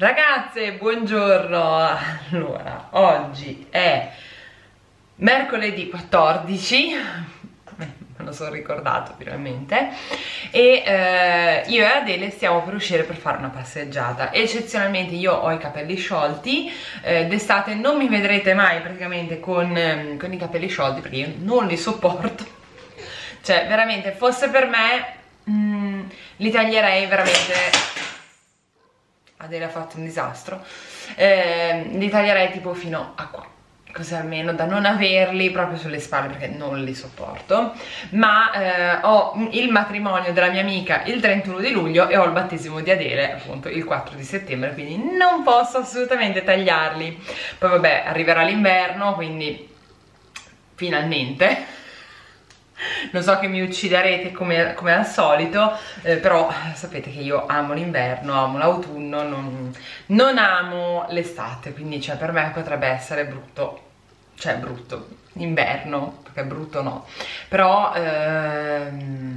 Ragazze, buongiorno. Allora, oggi è mercoledì 14, me lo sono ricordato finalmente, e io e Adele stiamo per uscire per fare una passeggiata. Eccezionalmente io ho i capelli sciolti, d'estate non mi vedrete mai praticamente con i capelli sciolti perché io non li sopporto, cioè veramente fosse per me li taglierei veramente. Adele ha fatto un disastro, li taglierei tipo fino a qua, così almeno da non averli proprio sulle spalle perché non li sopporto. Ma ho il matrimonio della mia amica il 31 di luglio e ho il battesimo di Adele appunto il 4 di settembre, quindi non posso assolutamente tagliarli. Poi vabbè, arriverà l'inverno, quindi finalmente. Lo so che mi ucciderete come al solito, però sapete che io amo l'inverno, amo l'autunno, non amo l'estate, quindi cioè, per me potrebbe essere brutto, cioè brutto, inverno, perché brutto no, però per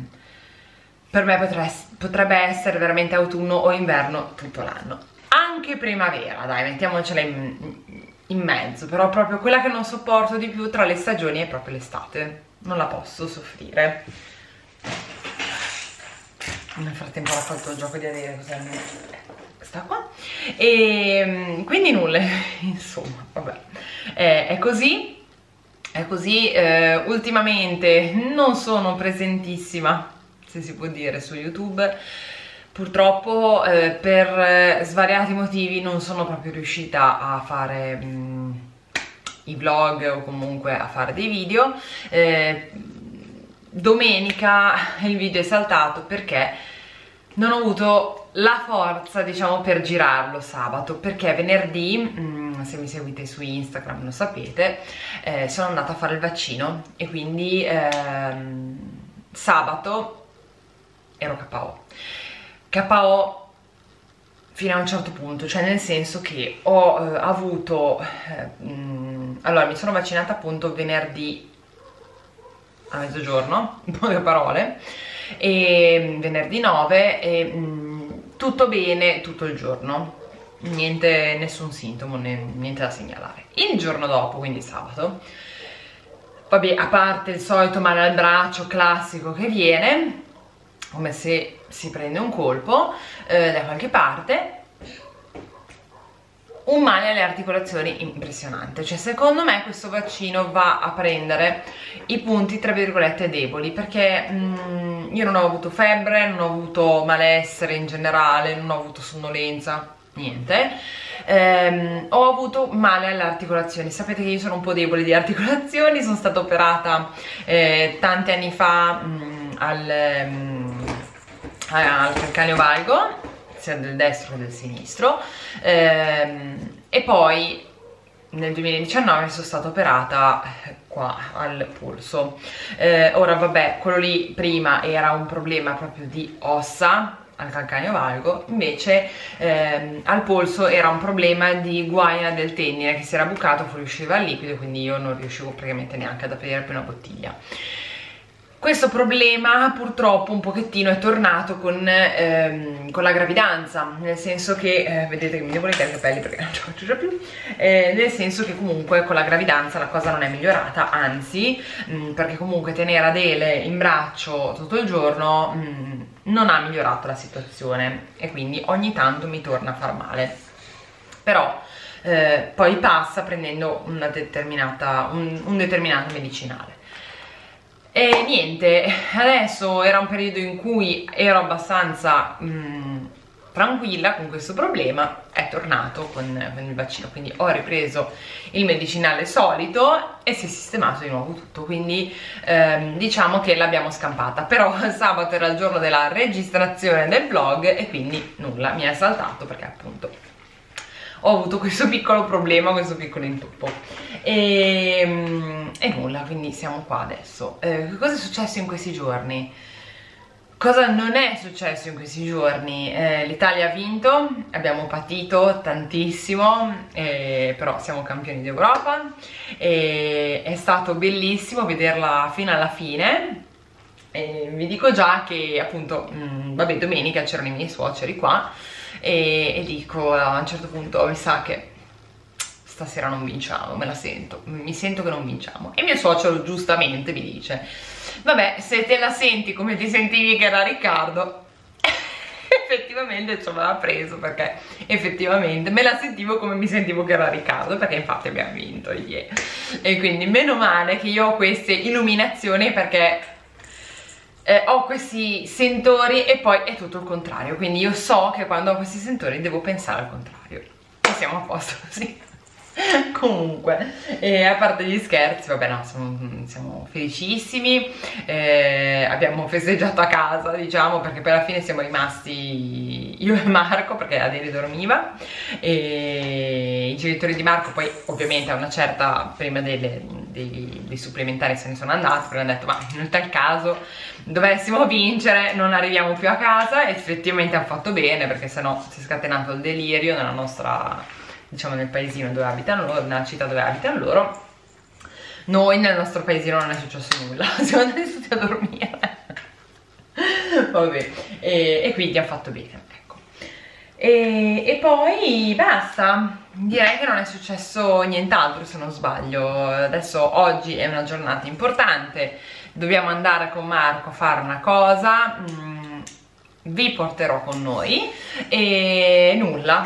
me potrebbe essere veramente autunno o inverno tutto l'anno, anche primavera, dai, mettiamocela in mezzo, però proprio quella che non sopporto di più tra le stagioni è proprio l'estate. Non la posso soffrire. Nel frattempo ho fatto il gioco di Adele, cos'è? Sta qua. E quindi nulla, insomma, vabbè. È così. Ultimamente non sono presentissima, se si può dire, su YouTube. Purtroppo per svariati motivi non sono proprio riuscita a fare i vlog o comunque a fare dei video. Domenica il video è saltato perché non ho avuto la forza, diciamo, per girarlo sabato, perché venerdì, se mi seguite su Instagram lo sapete, sono andata a fare il vaccino e quindi sabato ero KO fino a un certo punto, cioè nel senso che ho avuto allora mi sono vaccinata appunto venerdì a mezzogiorno, in poche parole, e venerdì 9 e tutto bene tutto il giorno, nessun sintomo, niente da segnalare. Il giorno dopo, quindi sabato, vabbè, a parte il solito male al braccio classico che viene come se si prende un colpo da qualche parte, un male alle articolazioni impressionante. Cioè secondo me questo vaccino va a prendere i punti tra virgolette deboli, perché io non ho avuto febbre, non ho avuto malessere in generale, non ho avuto sonnolenza, niente. Ho avuto male alle articolazioni. Sapete che io sono un po' debole di articolazioni, sono stata operata tanti anni fa al calcaneo valgo, sia del destro che del sinistro, e poi nel 2019 sono stata operata qua al polso. Ora vabbè, quello lì prima era un problema proprio di ossa al calcaneo valgo, invece al polso era un problema di guaina del tendine che si era bucato, fuoriusciva il liquido, quindi io non riuscivo praticamente neanche ad aprire più una bottiglia. Questo problema purtroppo un pochettino è tornato con la gravidanza, nel senso che, vedete che mi devo lecare i capelli perché non ce la faccio già più, nel senso che comunque con la gravidanza la cosa non è migliorata, anzi, perché comunque tenere Adele in braccio tutto il giorno non ha migliorato la situazione e quindi ogni tanto mi torna a far male, però poi passa prendendo un determinato medicinale. E niente, adesso era un periodo in cui ero abbastanza tranquilla con questo problema, è tornato con il vaccino, quindi ho ripreso il medicinale solito e si è sistemato di nuovo tutto, quindi diciamo che l'abbiamo scampata. Però sabato era il giorno della registrazione del vlog e quindi nulla, mi è saltato perché appunto ho avuto questo piccolo problema, questo piccolo intoppo e nulla, quindi siamo qua adesso. Cosa è successo in questi giorni? Cosa non è successo in questi giorni? L'Italia ha vinto, abbiamo patito tantissimo, però siamo campioni d'Europa, è stato bellissimo vederla fino alla fine. Vi dico già che appunto vabbè, domenica c'erano i miei suoceri qua e dico a un certo punto mi sa che stasera non vinciamo, mi sento che non vinciamo. E mio suocero giustamente mi dice: vabbè, se te la senti come ti sentivi che era Riccardo, effettivamente ci aveva preso, perché effettivamente me la sentivo come mi sentivo che era Riccardo, perché infatti abbiamo vinto ieri. E quindi meno male che io ho queste illuminazioni, perché ho questi sentori e poi è tutto il contrario, quindi io so che quando ho questi sentori devo pensare al contrario e siamo a posto così. Comunque, a parte gli scherzi, vabbè, no, siamo felicissimi, abbiamo festeggiato a casa, diciamo, perché poi alla fine siamo rimasti io e Marco, perché Adele dormiva, e i genitori di Marco poi ovviamente a una certa, prima dei supplementari se ne sono andati, perché hanno detto: ma in tal caso dovessimo vincere non arriviamo più a casa, e effettivamente hanno fatto bene, perché sennò si è scatenato il delirio nella nostra, diciamo, nel paesino dove abitano loro, nella città dove abitano loro. Noi nel nostro paesino non è successo nulla, siamo andati tutti a dormire. Vabbè, e quindi hanno fatto bene, ecco. E poi basta, direi che non è successo nient'altro, se non sbaglio. Adesso oggi è una giornata importante, dobbiamo andare con Marco a fare una cosa, vi porterò con noi, e nulla,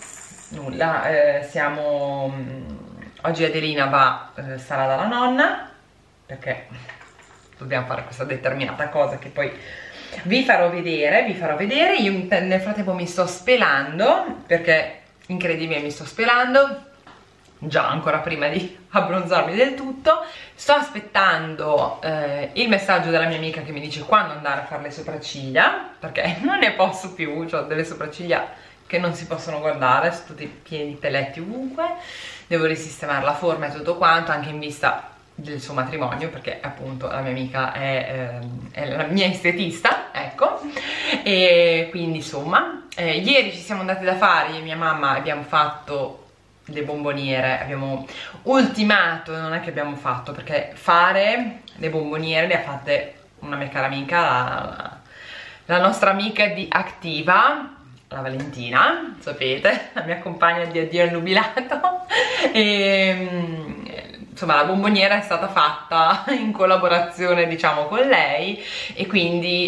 oggi Adelina sarà dalla nonna, perché dobbiamo fare questa determinata cosa che poi vi farò vedere. Io nel frattempo mi sto spelando, perché incredibile, mi sto spelando già ancora prima di abbronzarmi del tutto. Sto aspettando il messaggio della mia amica che mi dice quando andare a fare le sopracciglia, perché non ne posso più, ho delle sopracciglia che non si possono guardare, sono tutti pieni di peletti ovunque, devo risistemare la forma e tutto quanto, anche in vista del suo matrimonio, perché appunto la mia amica è la mia estetista, ecco. E quindi insomma, ieri ci siamo andati da fare, io e mia mamma abbiamo fatto le bomboniere, abbiamo ultimato, non è che abbiamo fatto, perché fare le bomboniere le ha fatte una mia cara amica, la nostra amica di Activa, la Valentina, sapete, la mia compagna di addio al nubilato. E insomma la bomboniera è stata fatta in collaborazione, diciamo, con lei, e quindi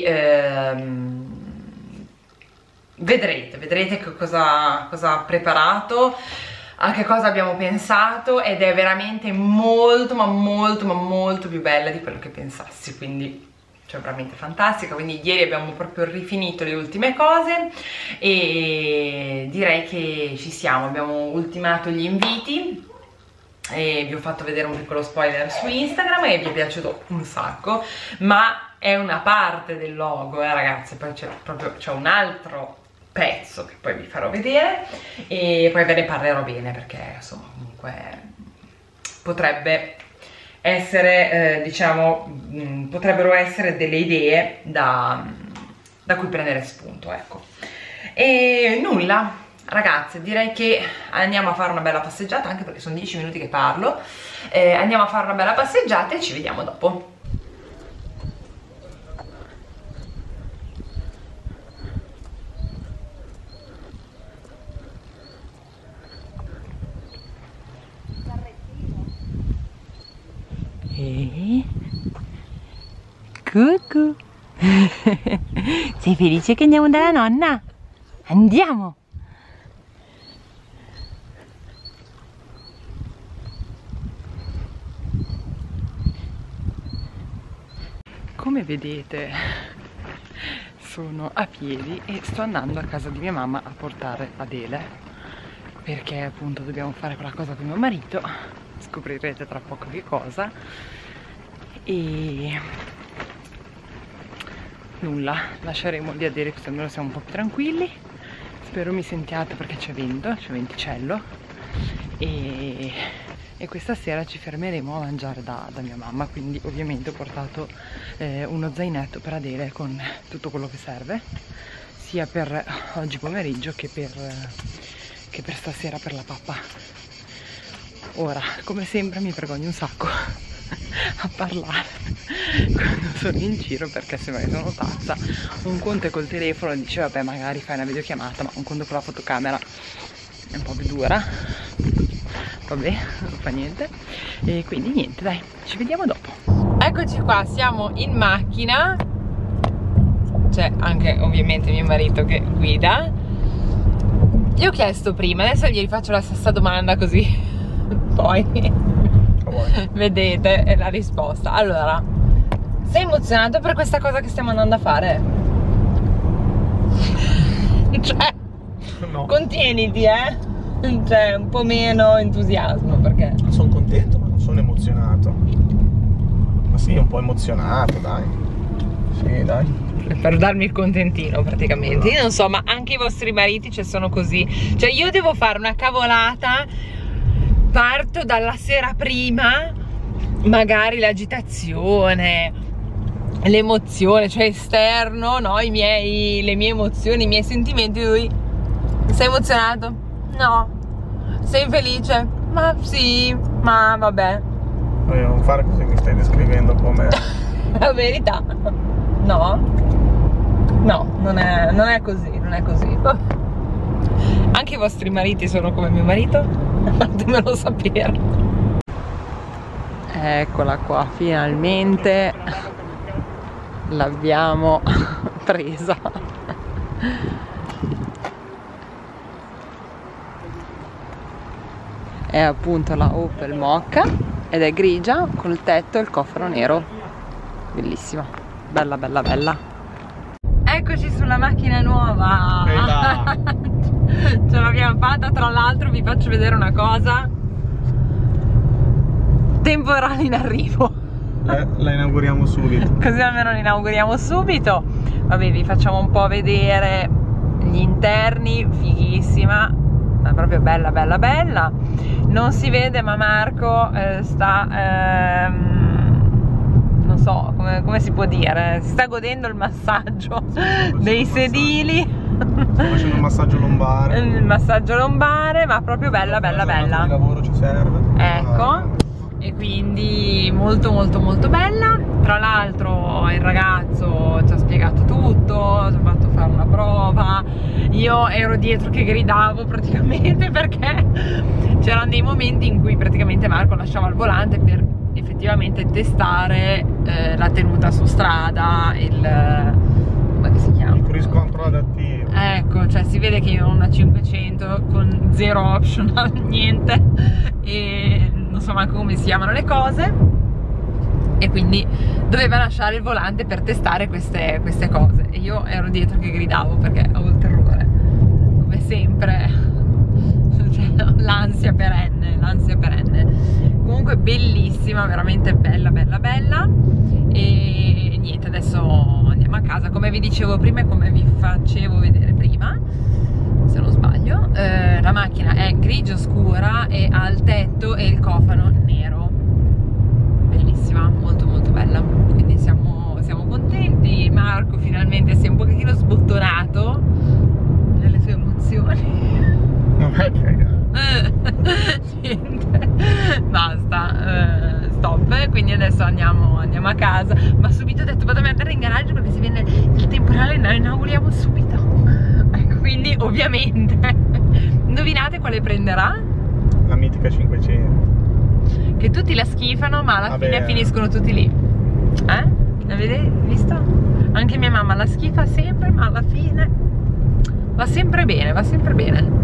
vedrete che cosa ha preparato, a che cosa abbiamo pensato, ed è veramente molto ma molto più bella di quello che pensassi, quindi cioè veramente fantastica. Quindi ieri abbiamo proprio rifinito le ultime cose e direi che ci siamo, abbiamo ultimato gli inviti e vi ho fatto vedere un piccolo spoiler su Instagram e vi è piaciuto un sacco, ma è una parte del logo, ragazzi, poi c'è un altro pezzo che poi vi farò vedere e poi ve ne parlerò bene, perché insomma comunque potrebbe essere, diciamo, potrebbero essere delle idee da cui prendere spunto, ecco. E nulla, ragazze, direi che andiamo a fare una bella passeggiata, anche perché sono 10 minuti che parlo. Andiamo a fare una bella passeggiata e ci vediamo dopo. Cucù. Sei felice che andiamo dalla nonna? Andiamo! Come vedete sono a piedi e sto andando a casa di mia mamma a portare Adele, perché appunto dobbiamo fare quella cosa con mio marito, scoprirete tra poco che cosa. E nulla, lasceremo lì Adele così almeno siamo un po' più tranquilli. Spero mi sentiate, perché c'è vento, c'è venticello, e questa sera ci fermeremo a mangiare da mia mamma, quindi ovviamente ho portato uno zainetto per Adele con tutto quello che serve, sia per oggi pomeriggio che per stasera per la pappa. Ora, come sempre mi vergogno un sacco a parlare, quando sono in giro, perché sembra che sono pazza. Un conto è col telefono, dice vabbè magari fai una videochiamata, ma un conto con la fotocamera è un po' più dura. Vabbè, non fa niente. E quindi niente, dai, ci vediamo dopo. Eccoci qua, siamo in macchina. C'è anche ovviamente mio marito che guida. Gli ho chiesto prima, adesso gli rifaccio la stessa domanda così poi vedete la risposta. Allora, sei emozionato per questa cosa che stiamo andando a fare? Cioè, no. Contieniti, cioè, un po' meno entusiasmo, perché sono contento ma non sono emozionato. Ma sì, un po' emozionato, dai. Sì, dai. Per darmi il contentino praticamente. Io non so, ma anche i vostri mariti sono così. Cioè io devo fare una cavolata, parto dalla sera prima, magari l'agitazione, l'emozione, cioè esterno, no? Le mie emozioni, i miei sentimenti. Lui, sei emozionato? No. Sei felice? Ma sì, ma vabbè. Non fare così, mi stai descrivendo come la verità. No? No, non è così, non è così. Anche i vostri mariti sono come mio marito? Fatemelo sapere. Eccola qua, finalmente l'abbiamo presa. È appunto la Opel Mokka ed è grigia col tetto e il cofano nero. Bellissima, bella bella bella. Eccoci sulla macchina nuova. Ce l'abbiamo fatta, tra l'altro vi faccio vedere una cosa. Temporale in arrivo. La inauguriamo subito. Così almeno la inauguriamo subito. Vabbè, vi facciamo un po' vedere gli interni, fighissima, ma proprio bella bella bella. Non si vede ma Marco sta non so come si può dire, si sta godendo il massaggio dei sedili. Sto facendo un massaggio lombare. Il massaggio lombare, ma proprio bella bella bella. Il lavoro ci serve. Ecco. E quindi molto molto molto bella. Tra l'altro il ragazzo ci ha spiegato tutto, ci ha fatto fare una prova. Io ero dietro che gridavo praticamente, perché c'erano dei momenti in cui praticamente Marco lasciava il volante per effettivamente testare la tenuta su strada, come si chiama? Il cruise control adattivo. Ecco, cioè si vede che io ho una 500 con zero optional, niente, e non so manco come si chiamano le cose, e quindi doveva lasciare il volante per testare queste cose, e io ero dietro che gridavo perché avevo il terrore, come sempre, cioè, l'ansia perenne, l'ansia perenne. Comunque bellissima, veramente bella bella bella. E niente, adesso andiamo a casa, come vi dicevo prima e come vi facevo vedere prima, se non sbaglio. La macchina è grigia scura e ha il tetto e il cofano nero. Bellissima, molto molto bella, quindi siamo contenti. Marco finalmente si è un pochettino sbottonato nelle sue emozioni. Non è pregato. Niente, basta, stop. Quindi adesso andiamo a casa, ma subito ho detto vado a andare in garage perché se viene il temporale noi inauguriamo subito. Ecco, quindi ovviamente indovinate quale prenderà? La mitica 500, che tutti la schifano ma alla fine finiscono tutti lì. L'avete visto? Anche mia mamma la schifa sempre, ma alla fine va sempre bene, va sempre bene.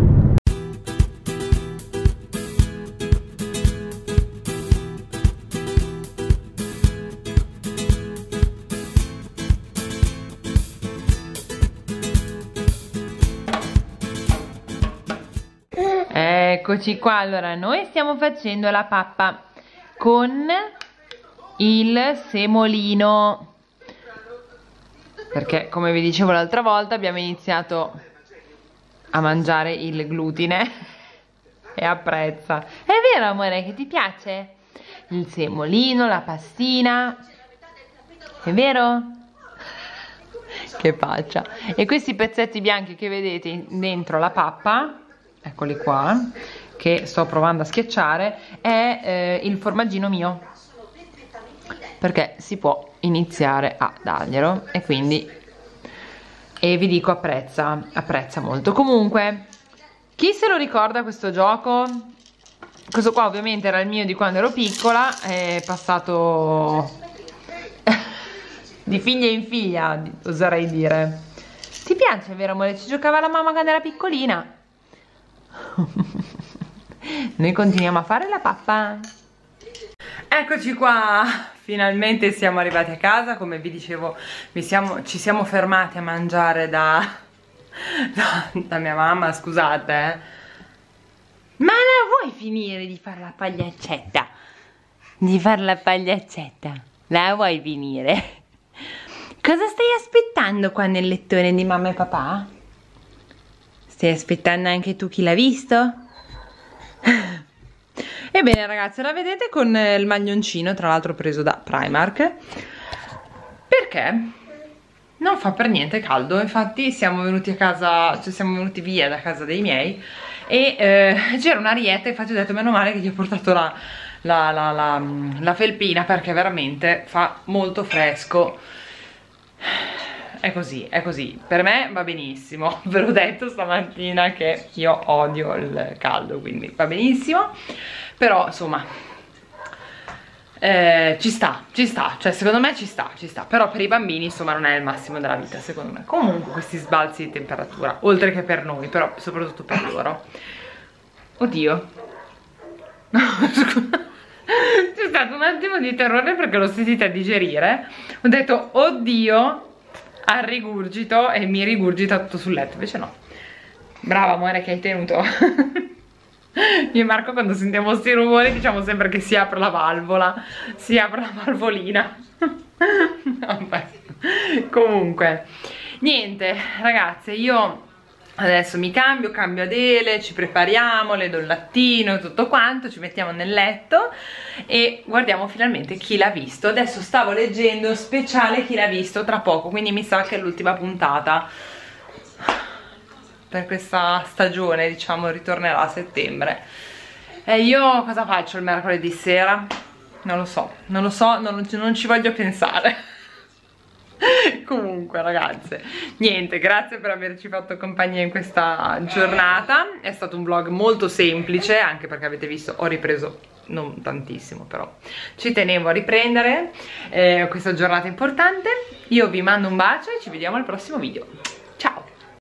Eccoci qua, allora noi stiamo facendo la pappa con il semolino, perché come vi dicevo l'altra volta abbiamo iniziato a mangiare il glutine e apprezza. È vero amore che ti piace? Il semolino, la pastina, è vero? Che faccia. E questi pezzetti bianchi che vedete dentro la pappa, eccoli qua, che sto provando a schiacciare, è il formaggino mio, perché si può iniziare a darglielo, e quindi vi dico apprezza molto. Comunque, chi se lo ricorda questo gioco? Questo qua ovviamente era il mio di quando ero piccola, è passato di figlia in figlia, oserei dire. Ti piace, vero amore? Ci giocava la mamma quando era piccolina. Noi continuiamo a fare la pappa. Eccoci qua, finalmente siamo arrivati a casa. Come vi dicevo, ci siamo fermati a mangiare da mia mamma, scusate. Ma la vuoi finire di fare la pagliaccetta? Di fare la pagliaccetta? La vuoi finire? Cosa stai aspettando qua nel lettone di mamma e papà? Stai aspettando anche tu chi l'ha visto? Ebbene ragazzi, la vedete con il maglioncino, tra l'altro preso da Primark, perché non fa per niente caldo. Infatti siamo venuti a casa, cioè siamo venuti via da casa dei miei e c'era un'arietta, infatti ho detto meno male che gli ho portato la felpina, perché veramente fa molto fresco. È così, è così. Per me va benissimo. Ve l'ho detto stamattina che io odio il caldo, quindi va benissimo. Però insomma ci sta, cioè secondo me ci sta. Però per i bambini insomma non è il massimo della vita, secondo me. Comunque questi sbalzi di temperatura, oltre che per noi, però soprattutto per loro. Oddio. C'è stato un attimo di terrore perché l'ho sentita digerire. Ho detto oddio, al rigurgito, e mi rigurgita tutto sul letto. Invece no. Brava amore che hai tenuto. Io e Marco quando sentiamo sti rumori diciamo sempre che si apre la valvola, si apre la valvolina. Vabbè. Comunque niente ragazze, io adesso mi cambio Adele, ci prepariamo, le do il lattino e tutto quanto, ci mettiamo nel letto e guardiamo finalmente Chi l'ha visto. Adesso stavo leggendo speciale Chi l'ha visto tra poco, quindi mi sa che è l'ultima puntata per questa stagione, diciamo, ritornerà a settembre. E io cosa faccio il mercoledì sera? Non lo so, non ci voglio pensare. Comunque ragazze, niente, grazie per averci fatto compagnia in questa giornata. È stato un vlog molto semplice, anche perché avete visto ho ripreso non tantissimo, però ci tenevo a riprendere questa giornata importante. Io vi mando un bacio e ci vediamo al prossimo video.